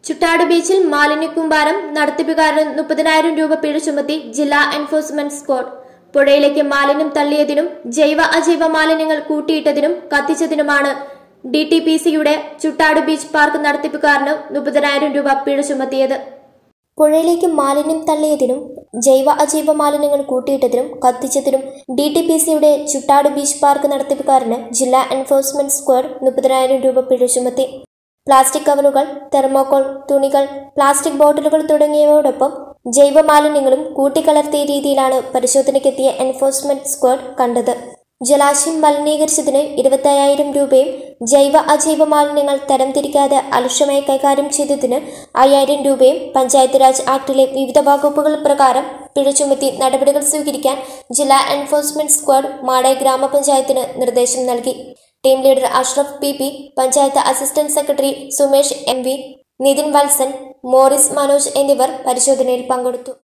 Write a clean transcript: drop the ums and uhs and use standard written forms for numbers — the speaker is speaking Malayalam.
ചുട്ടാട് ബീച്ചിൽ മാലിന്യക്കൂമ്പാരം നടത്തിപ്പുകാരന് 30,000 രൂപ പിഴ ചുമത്തി ജില്ലാ എൻഫോഴ്സ്മെന്റ് സ്ക്വാഡ്. പുഴയിലേക്ക് മാലിന്യം തള്ളിയതിനും ജൈവ അജൈവ മാലിന്യങ്ങൾ കൂട്ടിയിട്ടതിനും കത്തിച്ചതിനുമാണ് DTPCയുടെ ചുട്ടാട് ബീച്ച് പാർക്ക് നടത്തിപ്പുകാരന് 30,000 രൂപ പിഴ ചുമത്തിയത്. പുഴയിലേക്ക് മാലിന്യം തള്ളിയതിനും ജൈവ അജൈവ മാലിന്യങ്ങൾ കൂട്ടിയിട്ടതിനും കത്തിച്ചതിനും DTPCയുടെ ചുട്ടാട് ബീച്ച് പാർക്ക് നടത്തിപ്പുകാരന് ജില്ലാ എൻഫോഴ്സ്മെന്റ് സ്ക്വാഡ് 30,000 രൂപ പിഴ ചുമത്തി. പ്ലാസ്റ്റിക് കവറുകൾ, തെർമോകോൾ, തുണികൾ, പ്ലാസ്റ്റിക് ബോട്ടിലുകൾ തുടങ്ങിയവയോടൊപ്പം ജൈവ മാലിന്യങ്ങളും കൂട്ടിക്കലർത്തിയ രീതിയിലാണ് പരിശോധനയ്ക്കെത്തിയ എൻഫോഴ്സ്മെന്റ് സ്ക്വാഡ് കണ്ടത്. ജലാശയം മലിനീകരിച്ചതിന് 25,000 രൂപയും ജൈവ അജൈവ മാലിന്യങ്ങൾ തരംതിരിക്കാതെ അലക്ഷ്യമായി കൈകാര്യം ചെയ്തതിന് 5,000 രൂപയും പഞ്ചായത്ത് രാജ് ആക്ടിലെ വിവിധ വകുപ്പുകൾ പ്രകാരം പിഴ ചുമത്തി നടപടികൾ സ്വീകരിക്കാൻ ജില്ലാ എൻഫോഴ്സ്മെന്റ് സ്ക്വാഡ് മാടായി ഗ്രാമപഞ്ചായത്തിന് നിർദ്ദേശം നൽകി. Team leader Ashraf PP, panchayat assistant secretary Sumesh MV, Nithin Valsan, Morris Manoj എന്നിവർ പരിശോധനയിൽ പങ്കെടുത്തു.